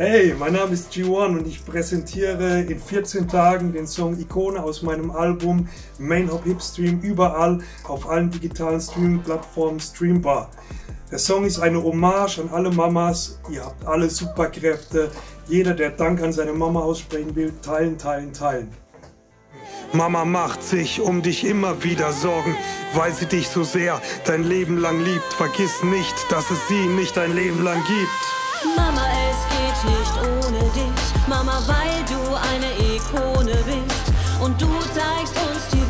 Hey, mein Name ist G1 und ich präsentiere in 14 Tagen den Song Ikone aus meinem Album Mainhop Hip Stream überall auf allen digitalen Streaming-Plattformen streambar. Der Song ist eine Hommage an alle Mamas, ihr habt alle Superkräfte. Jeder, der Dank an seine Mama aussprechen will, teilen, teilen, teilen. Mama macht sich um dich immer wieder Sorgen, weil sie dich so sehr dein Leben lang liebt. Vergiss nicht, dass es sie nicht dein Leben lang gibt. Mama, es geht nicht ohne dich. Mama, weil du eine Ikone bist und du zeigst uns die